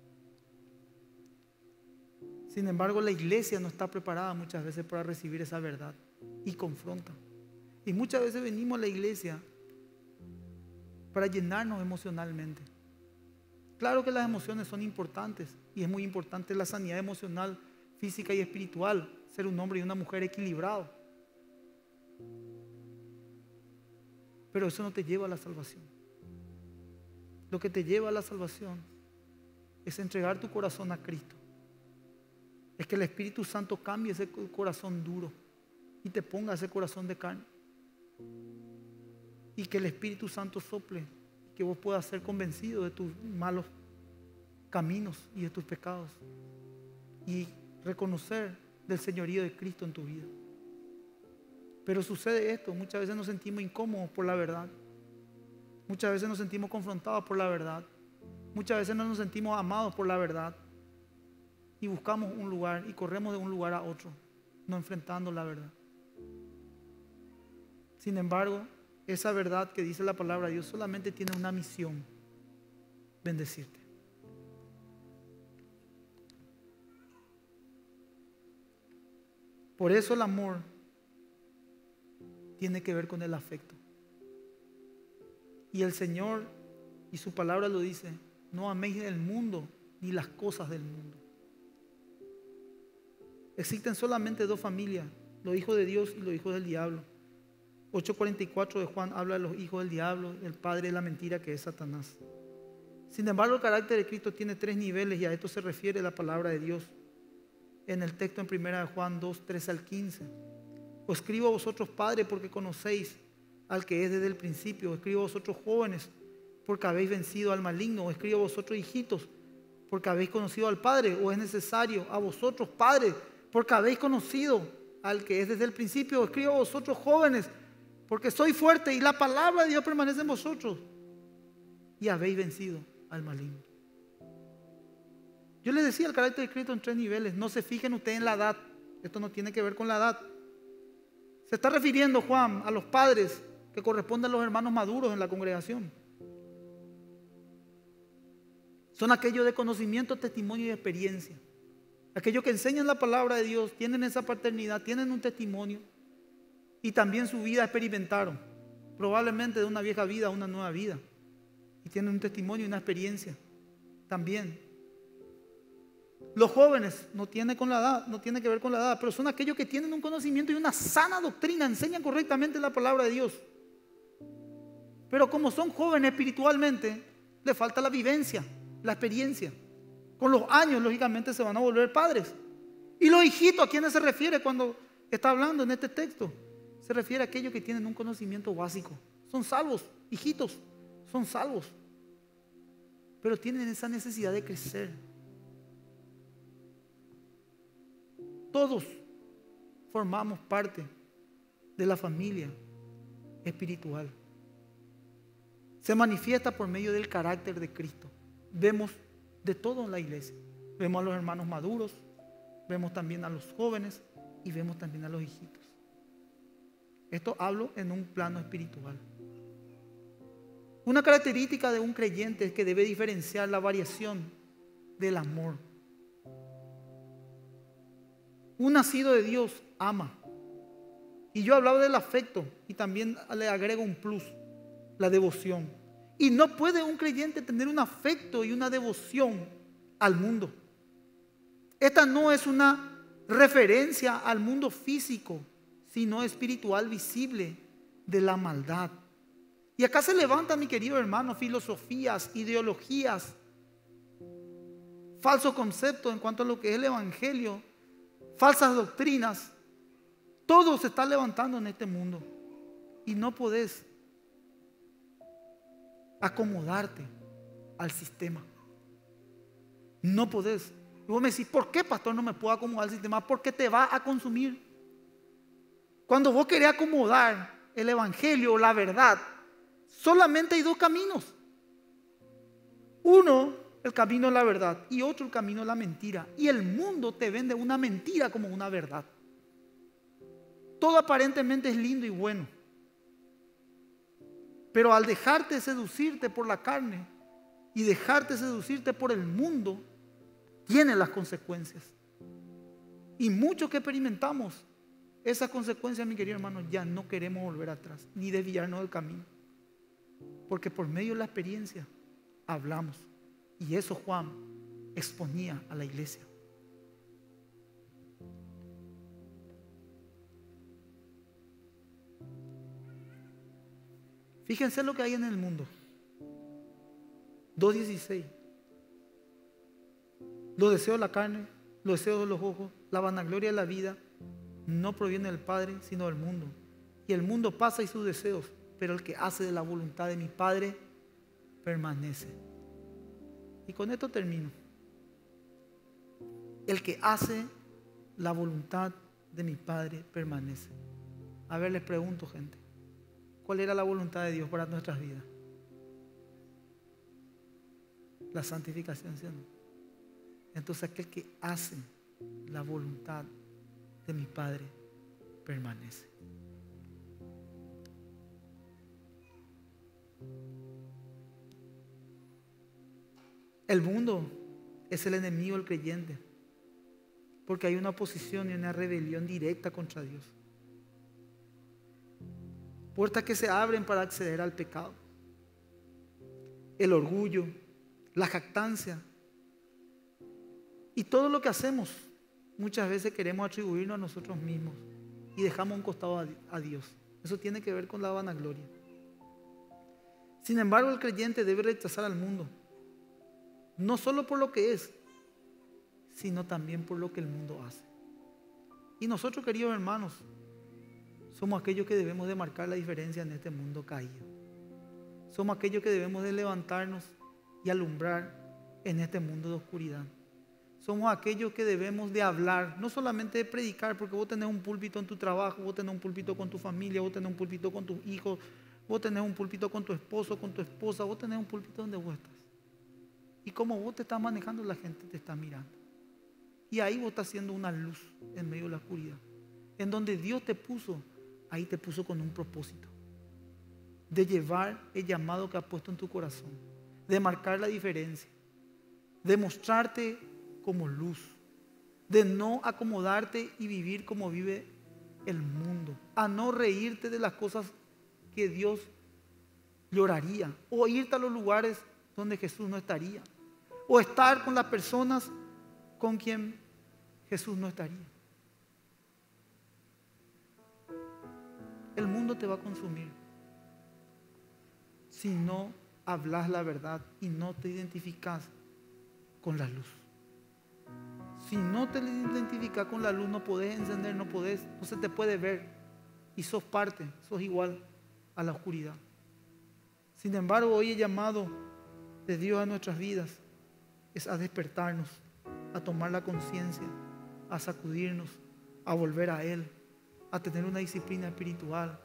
Sin embargo, la iglesia no está preparada muchas veces para recibir esa verdad y confronta. Y muchas veces venimos a la iglesia para llenarnos emocionalmente. Claro que las emociones son importantes y es muy importante la sanidad emocional, física y espiritual, ser un hombre y una mujer equilibrados. Pero eso no te lleva a la salvación. Lo que te lleva a la salvación es entregar tu corazón a Cristo. Es que el Espíritu Santo cambie ese corazón duro y te ponga ese corazón de carne. Y que el Espíritu Santo sople, que vos puedas ser convencido de tus malos caminos y de tus pecados, y reconocer del señorío de Cristo en tu vida. Pero sucede esto: muchas veces nos sentimos incómodos por la verdad, muchas veces nos sentimos confrontados por la verdad, muchas veces no nos sentimos amados por la verdad, y buscamos un lugar y corremos de un lugar a otro, no enfrentando la verdad. Sin embargo, esa verdad que dice la palabra de Dios solamente tiene una misión: bendecirte. Por eso el amor tiene que ver con el afecto. Y el Señor y su palabra lo dice: no améis el mundo ni las cosas del mundo. Existen solamente dos familias: los hijos de Dios y los hijos del diablo. ocho cuarenta y cuatro de Juan habla de los hijos del diablo, del padre de la mentira, que es Satanás. Sin embargo, el carácter de Cristo tiene tres niveles, y a esto se refiere la palabra de Dios en el texto en primera de Juan dos, trece al quince. Os escribo a vosotros, padres, porque conocéis al que es desde el principio. Os escribo a vosotros, jóvenes, porque habéis vencido al maligno. Os escribo a vosotros, hijitos, porque habéis conocido al Padre. O es necesario a vosotros, padres, porque habéis conocido al que es desde el principio. Os escribo a vosotros, jóvenes, porque soy fuerte y la palabra de Dios permanece en vosotros, y habéis vencido al maligno. Yo les decía el carácter de Cristo en tres niveles. No se fijen ustedes en la edad. Esto no tiene que ver con la edad. Se está refiriendo Juan a los padres que corresponden a los hermanos maduros en la congregación. Son aquellos de conocimiento, testimonio y experiencia. Aquellos que enseñan la palabra de Dios, tienen esa paternidad, tienen un testimonio, y también su vida experimentaron, probablemente de una vieja vida a una nueva vida, y tienen un testimonio y una experiencia también. Los jóvenes no tiene con la edad, no tiene que ver con la edad, pero son aquellos que tienen un conocimiento y una sana doctrina, enseñan correctamente la palabra de Dios. Pero como son jóvenes espiritualmente, le falta la vivencia, la experiencia. Con los años, lógicamente, se van a volver padres. Y los hijitos, ¿a quiénes se refiere cuando está hablando en este texto? Se refiere a aquellos que tienen un conocimiento básico. Son salvos, hijitos, son salvos. Pero tienen esa necesidad de crecer. Todos formamos parte de la familia espiritual. Se manifiesta por medio del carácter de Cristo. Vemos de todo en la iglesia. Vemos a los hermanos maduros, vemos también a los jóvenes y vemos también a los hijitos. Esto hablo en un plano espiritual. Una característica de un creyente es que debe diferenciar la variación del amor. Un nacido de Dios ama. Y yo hablaba del afecto y también le agrego un plus, la devoción. Y no puede un creyente tener un afecto y una devoción al mundo. Esta no es una referencia al mundo físico, sino espiritual visible de la maldad. Y acá se levantan, mi querido hermano, filosofías, ideologías, falsos conceptos en cuanto a lo que es el evangelio, falsas doctrinas. Todo se está levantando en este mundo y no podés acomodarte al sistema. No podés. Y vos me decís, ¿por qué, pastor, no me puedo acomodar al sistema? Porque te va a consumir. Cuando vos querés acomodar el evangelio o la verdad, solamente hay dos caminos. Uno, el camino de la verdad, y otro, el camino de la mentira. Y el mundo te vende una mentira como una verdad. Todo aparentemente es lindo y bueno. Pero al dejarte seducirte por la carne y dejarte seducirte por el mundo, tiene las consecuencias. Y muchos que experimentamos esas consecuencias, mi querido hermano, ya no queremos volver atrás ni desviarnos del camino. Porque por medio de la experiencia hablamos. Y eso Juan exponía a la iglesia. Fíjense lo que hay en el mundo. dos dieciséis. Los deseos de la carne, los deseos de los ojos, la vanagloria de la vida no proviene del Padre, sino del mundo. Y el mundo pasa y sus deseos, pero el que hace de la voluntad de mi Padre permanece. Y con esto termino. El que hace la voluntad de mi Padre permanece. A ver, les pregunto, gente, ¿cuál era la voluntad de Dios para nuestras vidas? La santificación, ¿sí o no? Entonces aquel que hace la voluntad de mi Padre permanece. El mundo es el enemigo del creyente, porque hay una oposición y una rebelión directa contra Dios. Puertas que se abren para acceder al pecado. El orgullo, la jactancia. Y todo lo que hacemos, muchas veces queremos atribuirnos a nosotros mismos y dejamos a un costado a Dios. Eso tiene que ver con la vanagloria. Sin embargo, el creyente debe rechazar al mundo, no solo por lo que es, sino también por lo que el mundo hace. Y nosotros, queridos hermanos, somos aquellos que debemos de marcar la diferencia en este mundo caído. Somos aquellos que debemos de levantarnos y alumbrar en este mundo de oscuridad. Somos aquellos que debemos de hablar, no solamente de predicar, porque vos tenés un púlpito en tu trabajo, vos tenés un púlpito con tu familia, vos tenés un púlpito con tus hijos, vos tenés un púlpito con tu esposo, con tu esposa, vos tenés un púlpito donde vos estás. Y como vos te estás manejando, la gente te está mirando. Y ahí vos estás siendo una luz en medio de la oscuridad. En donde Dios te puso, ahí te puso con un propósito. De llevar el llamado que ha puesto en tu corazón. De marcar la diferencia. De mostrarte como luz. De no acomodarte y vivir como vive el mundo. A no reírte de las cosas que Dios lloraría. O irte a los lugares donde Jesús no estaría. O estar con las personas con quien Jesús no estaría. El mundo te va a consumir. si no hablas la verdad y no te identificas con la luz. Si no te identificas con la luz, no podés encender, no podés, no se te puede ver. Y sos parte, sos igual a la oscuridad. Sin embargo, hoy el llamado de Dios a nuestras vidas es a despertarnos, a tomar la conciencia, a sacudirnos, a volver a Él, a tener una disciplina espiritual,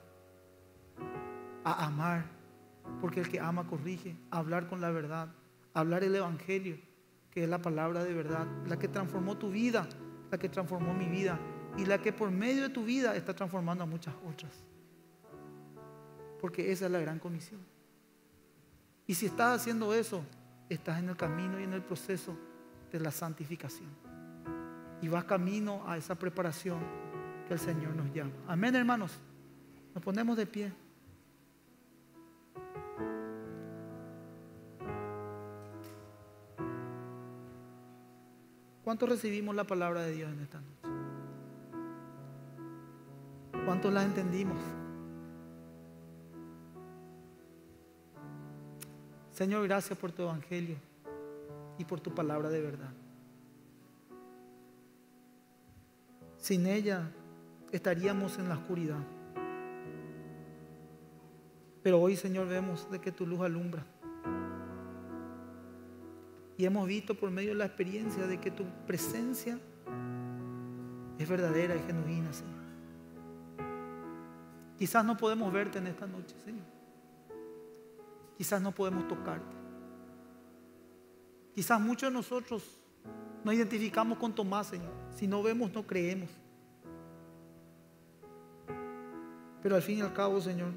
a amar, porque el que ama corrige, a hablar con la verdad, a hablar el Evangelio, que es la palabra de verdad, la que transformó tu vida, la que transformó mi vida y la que por medio de tu vida está transformando a muchas otras. Porque esa es la gran comisión. Y si estás haciendo eso, estás en el camino y en el proceso de la santificación. Y vas camino a esa preparación que el Señor nos llama. Amén, hermanos. Nos ponemos de pie. ¿Cuántos recibimos la palabra de Dios en esta noche? ¿Cuántos la entendimos? Señor, gracias por tu evangelio y por tu palabra de verdad. Sin ella estaríamos en la oscuridad. Pero hoy, Señor, vemos de que tu luz alumbra. Y hemos visto por medio de la experiencia de que tu presencia es verdadera y genuina, Señor. Quizás no podemos verte en esta noche, Señor. Quizás no podemos tocarte. Quizás muchos de nosotros nos identificamos con Tomás, Señor. Si no vemos, no creemos. Pero al fin y al cabo, Señor,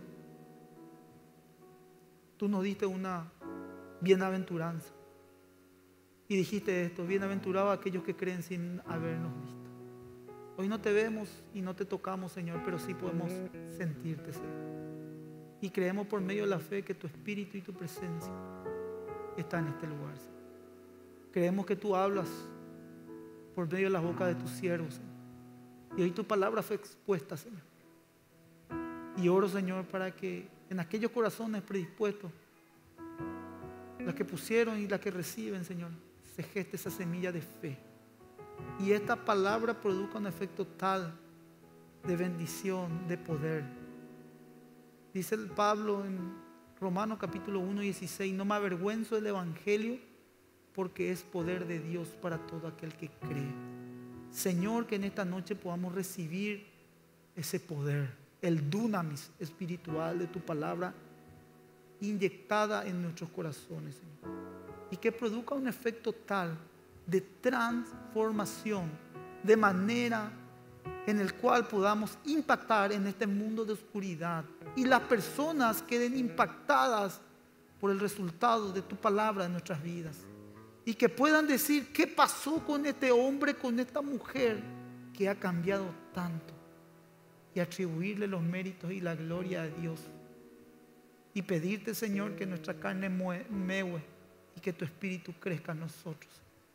tú nos diste una bienaventuranza. Y dijiste esto: bienaventurados aquellos que creen sin habernos visto. Hoy no te vemos y no te tocamos, Señor, pero sí podemos sentirte, Señor. Y creemos por medio de la fe que tu espíritu y tu presencia está en este lugar, Señor. Creemos que tú hablas por medio de la boca de tus siervos, Señor. Y hoy tu palabra fue expuesta, Señor. Y oro, Señor, para que en aquellos corazones predispuestos, las que pusieron y las que reciben, Señor, se geste esa semilla de fe. Y esta palabra produzca un efecto tal de bendición, de poder. Dice el Pablo en Romanos capítulo uno, dieciséis: no me avergüenzo del evangelio, porque es poder de Dios para todo aquel que cree. Señor, que en esta noche podamos recibir ese poder, el dunamis espiritual de tu palabra inyectada en nuestros corazones, Señor. Y que produzca un efecto tal de transformación, de manera en el cual podamos impactar en este mundo de oscuridad y las personas queden impactadas por el resultado de tu palabra en nuestras vidas, y que puedan decir: ¿qué pasó con este hombre, con esta mujer que ha cambiado tanto? Y atribuirle los méritos y la gloria a Dios, y pedirte, Señor, que nuestra carne mehue y que tu espíritu crezca en nosotros.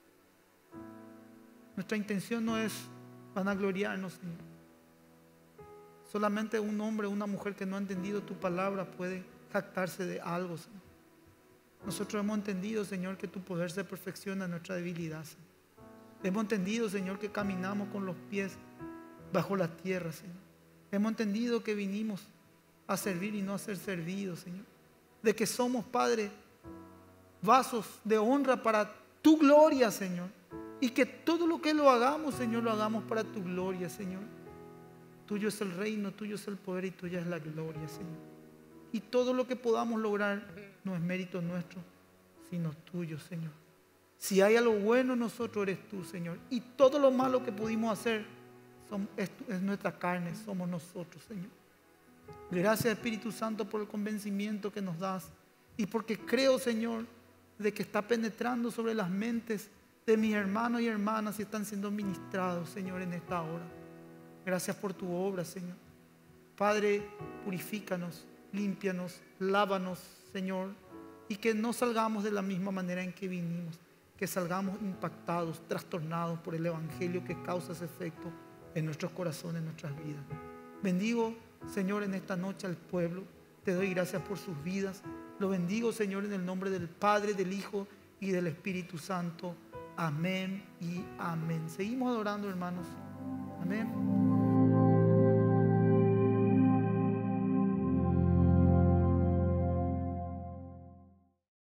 Nuestra intención no es vanagloriarnos, Señor. Solamente un hombre o una mujer que no ha entendido tu palabra puede jactarse de algo, Señor. Nosotros hemos entendido, Señor, que tu poder se perfecciona en nuestra debilidad, Señor. Hemos entendido, Señor, que caminamos con los pies bajo la tierra, Señor. Hemos entendido que vinimos a servir y no a ser servidos, Señor. De que somos, Padre, vasos de honra para tu gloria, Señor. Y que todo lo que lo hagamos, Señor, lo hagamos para tu gloria, Señor. Tuyo es el reino, tuyo es el poder y tuya es la gloria, Señor. Y todo lo que podamos lograr no es mérito nuestro, sino tuyo, Señor. Si hay algo bueno en nosotros, eres tú, Señor. Y todo lo malo que pudimos hacer son, es, es nuestra carne, somos nosotros, Señor. Gracias, Espíritu Santo, por el convencimiento que nos das. Y porque creo, Señor, de que está penetrando sobre las mentes de mis hermanos y hermanas y están siendo ministrados, Señor, en esta hora. Gracias por tu obra, Señor. Padre, purifícanos, límpianos, lávanos, Señor, y que no salgamos de la misma manera en que vinimos, que salgamos impactados, trastornados por el evangelio que causa ese efecto en nuestros corazones, en nuestras vidas. Bendigo, Señor, en esta noche al pueblo. Te doy gracias por sus vidas. Lo bendigo, Señor, en el nombre del Padre, del Hijo y del Espíritu Santo. Amén y amén. Seguimos adorando, hermanos. Amén.